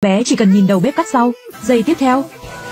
Bé chỉ cần nhìn đầu bếp cắt rau. Giây tiếp theo,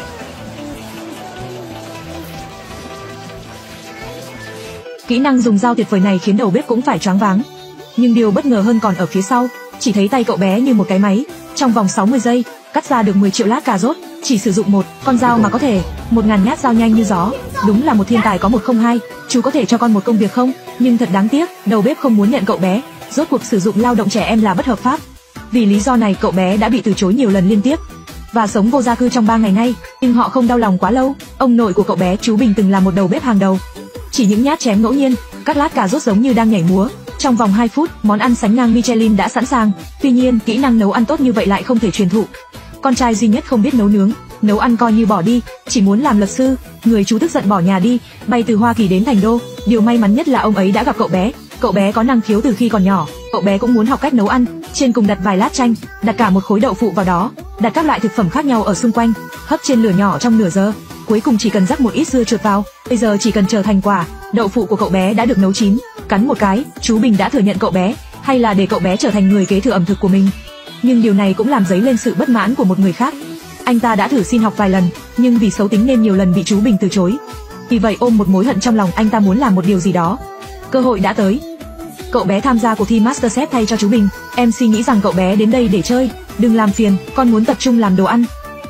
kỹ năng dùng dao tuyệt vời này khiến đầu bếp cũng phải choáng váng. Nhưng điều bất ngờ hơn còn ở phía sau, chỉ thấy tay cậu bé như một cái máy, trong vòng 60 giây, cắt ra được 10 triệu lát cà rốt, chỉ sử dụng một con dao mà có thể 1000 nhát dao nhanh như gió. Đúng là một thiên tài có 102, chú có thể cho con một công việc không? Nhưng thật đáng tiếc, đầu bếp không muốn nhận cậu bé, rốt cuộc sử dụng lao động trẻ em là bất hợp pháp. Vì lý do này cậu bé đã bị từ chối nhiều lần liên tiếp và sống vô gia cư trong 3 ngày nay, nhưng họ không đau lòng quá lâu. Ông nội của cậu bé, chú Bình, từng là một đầu bếp hàng đầu. Chỉ những nhát chém ngẫu nhiên, các lát cà rốt giống như đang nhảy múa. Trong vòng 2 phút, món ăn sánh ngang Michelin đã sẵn sàng. Tuy nhiên, kỹ năng nấu ăn tốt như vậy lại không thể truyền thụ. Con trai duy nhất không biết nấu nướng, nấu ăn coi như bỏ đi, chỉ muốn làm luật sư. Người chú tức giận bỏ nhà đi, bay từ Hoa Kỳ đến Thành Đô. Điều may mắn nhất là ông ấy đã gặp cậu bé. Cậu bé có năng khiếu từ khi còn nhỏ. Cậu bé cũng muốn học cách nấu ăn. Trên cùng đặt vài lát chanh, đặt cả một khối đậu phụ vào đó, đặt các loại thực phẩm khác nhau ở xung quanh, hấp trên lửa nhỏ trong nửa giờ. Cuối cùng chỉ cần rắc một ít dưa chuột vào. Bây giờ chỉ cần chờ thành quả. Đậu phụ của cậu bé đã được nấu chín. Cắn một cái, chú Bình đã thừa nhận cậu bé, hay là để cậu bé trở thành người kế thừa ẩm thực của mình. Nhưng điều này cũng làm dấy lên sự bất mãn của một người khác. Anh ta đã thử xin học vài lần, nhưng vì xấu tính nên nhiều lần bị chú Bình từ chối. Vì vậy ôm một mối hận trong lòng, anh ta muốn làm một điều gì đó. Cơ hội đã tới. Cậu bé tham gia cuộc thi MasterChef thay cho chú Bình. MC nghĩ rằng cậu bé đến đây để chơi, đừng làm phiền, con muốn tập trung làm đồ ăn.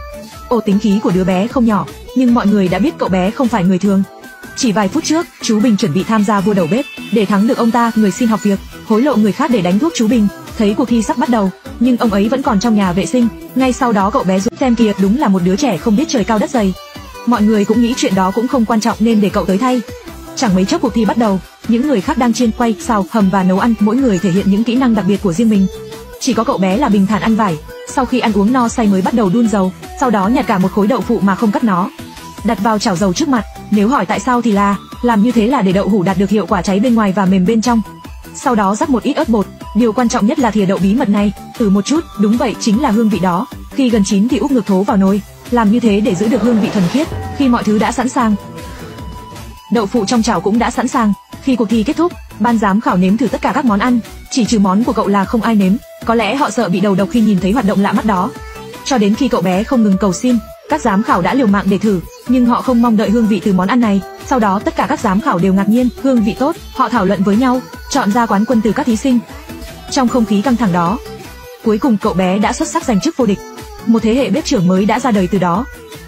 Ồ, tính khí của đứa bé không nhỏ, nhưng mọi người đã biết cậu bé không phải người thường. Chỉ vài phút trước, chú Bình chuẩn bị tham gia vua đầu bếp. Để thắng được ông ta, người xin học việc, hối lộ người khác để đánh thuốc chú Bình. Thấy cuộc thi sắp bắt đầu, nhưng ông ấy vẫn còn trong nhà vệ sinh. Ngay sau đó cậu bé rút xem kìa, đúng là một đứa trẻ không biết trời cao đất dày. Mọi người cũng nghĩ chuyện đó cũng không quan trọng nên để cậu tới thay. Chẳng mấy chốc cuộc thi bắt đầu, những người khác đang chiên, quay, xào, hầm và nấu ăn, mỗi người thể hiện những kỹ năng đặc biệt của riêng mình. Chỉ có cậu bé là bình thản ăn vải. Sau khi ăn uống no say mới bắt đầu đun dầu, sau đó nhặt cả một khối đậu phụ mà không cắt nó, đặt vào chảo dầu trước mặt. Nếu hỏi tại sao thì là làm như thế là để đậu hũ đạt được hiệu quả cháy bên ngoài và mềm bên trong. Sau đó rắc một ít ớt bột, điều quan trọng nhất là thìa đậu bí mật này. Một chút, đúng vậy, chính là hương vị đó. Khi gần chín thì úp ngược thố vào nồi, làm như thế để giữ được hương vị thuần khiết. Khi mọi thứ đã sẵn sàng, đậu phụ trong chảo cũng đã sẵn sàng. Khi cuộc thi kết thúc, ban giám khảo nếm thử tất cả các món ăn, chỉ trừ món của cậu là không ai nếm. Có lẽ họ sợ bị đầu độc khi nhìn thấy hoạt động lạ mắt đó. Cho đến khi cậu bé không ngừng cầu xin, các giám khảo đã liều mạng để thử, nhưng họ không mong đợi hương vị từ món ăn này. Sau đó tất cả các giám khảo đều ngạc nhiên, hương vị tốt, họ thảo luận với nhau, chọn ra quán quân từ các thí sinh. Trong không khí căng thẳng đó, cuối cùng cậu bé đã xuất sắc giành chức vô địch. Một thế hệ bếp trưởng mới đã ra đời từ đó.